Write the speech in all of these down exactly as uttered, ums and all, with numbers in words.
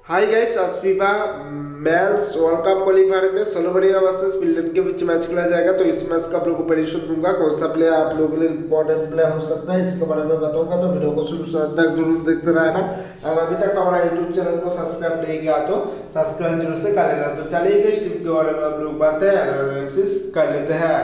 हाय guys, आज FIFA match world cup qualifier में Slovenia versus Finland के बीच मैच खेला जाएगा। तो इस मैच का आप लोगों को प्रेडिक्शन दूंगा, कौन सा प्लेयर आप लोगों के लिए इंपॉर्टेंट प्लेयर हो सकता है इसके बारे में बताऊंगा। तो वीडियो को शुरू से अंत तक जरूर देखते रहना। और अभी तक हमारा यूट्यूब चैनल को सब्सक्राइब नहीं किया तो सब्सक्राइब जरूर से कर लेना। तो चलिए इस टीम के बारे में हम लोग बातें एनालिसिस कर लेते हैं।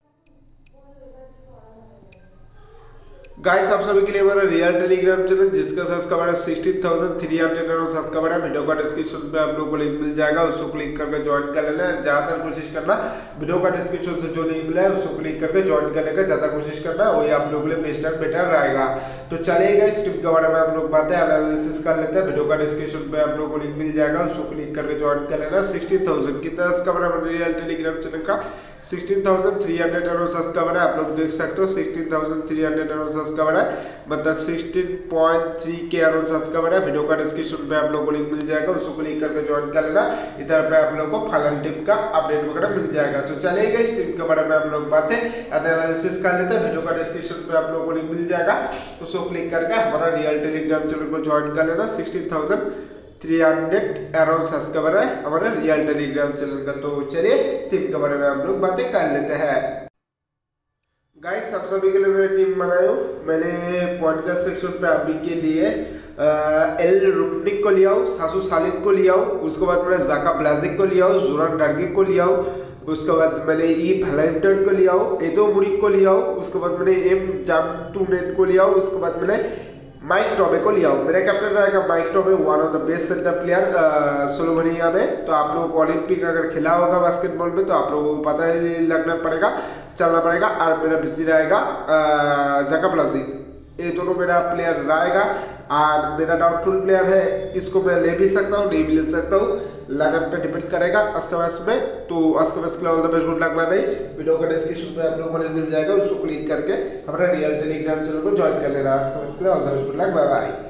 गाइस, आप सभी के लिए हमारा रियल टेलीग्राम चैनल जिसका सब्सक्राइबर है सिक्सटीन थाउजेंड थ्री हंड्रेड और सब्सक्राइबर है, वीडियो का डिस्क्रिप्शन पे आप लोगों को लिंक मिल जाएगा, उसको क्लिक करके ज्वाइन कर लेना। ज्यादातर कोशिश करना वीडियो का डिस्क्रिप्शन से जो लिंक मिला है उसको क्लिक करके ज्वाइन करने का ज्यादा कोशिश करना, वही आप लोगों के लिए बेस्ट एंड बेटर रहेगा। तो चलिएगा इस टीम के बारे में हम लोग बातें एनालिसिस कर लेते हैं। वीडियो का डिस्क्रिप्शन पे आप लोगों को लिंक मिल जाएगा, उसको क्लिक करके ज्वाइन कर लेना। सिक्सटीन थाउजेंड कितना सब्सक्राइबर है रियल टेलीग्राम चैनल का, सिक्सटीन थाउजेंड थ्री हंड्रेड और सब्सक्राइबर है। आप लोग देख सकते हो सिक्सटीन थाउजेंड थ्री हंड्रेड और सब्सक्राइबर है, मतलब सिक्सटीन पॉइंट थ्री के अराउंड सब्सक्राइबर है। वीडियो का डिस्क्रिप्शन पे आप लोगों को लिंक मिल जाएगा, उसको क्लिक करके ज्वाइन कर लेना। इधर पे आप लोगों को फाइनल टीम का अपडेट वगैरह मिल जाएगा। तो चलिएगा इस टीम के बारे में हम लोग बातें एनालिसिस कर लेते हैं। वीडियो का डिस्क्रिप्शन पे आप लोगों को लिंक मिल जाएगा, उसको क्लिक करके हमारा रियल टेलीग्राम चैनल को ज्वाइन कर लेना। Sixteen thousand three hundred around subscriber है हमारे रियल टेलीग्राम चैनल का। तो चलिए टीम के बारे में हम लोग बातें कर लेते हैं। गाइस, आप सभी के लिए मैं टीम बनाई हूँ। मैंने पॉइंट गार्ड सेक्शन पे अभी के लिए एल रुपनिक को लिया हूँ, सासू सालिक को लिया हूँ, उसके बाद मैंने जाका ब्लाजिक को लिया हूँ, जुरान डार्गिक को लिया हूँ, उसके बाद मैंने ई वैलेंटाइन को लिया हूँ, एदो मुरिक को लिया हूँ, उसके बाद मैंने एम जामटूनेट को लिया हूँ, उसके बाद मैंने माइक टॉबे को लिया हूँ। मेरा कैप्टन रहेगा Mike Tobey, one of the best centre player Slovenia में। तो आप लोगों को ओलंपिक अगर खेला होगा बास्केटबॉल में तो आप लोगों को पता ही लगना पड़ेगा, चलना पड़ेगा। और मेरा बिजी रहेगा जाका ब्लाजिक, ये दोनों मेरा प्लेयर रहेगा। और मेरा डाउटफुल प्लेयर है, इसको मैं ले भी सकता हूँ, नहीं भी ले सकता हूँ, लाइनअप पे डिपेंड करेगा आज के मैच में। तो आज के मैच के लिए all the best, good luck, bye bye. Video का डिस्क्रिप्शन पे आप लोगों को लिंक मिल जाएगा, उसको क्लिक करके हमारा रियल टेलीग्राम चैनल को ज्वाइन कर लेना। आज के मैच के लिए all the best, good luck, bye bye.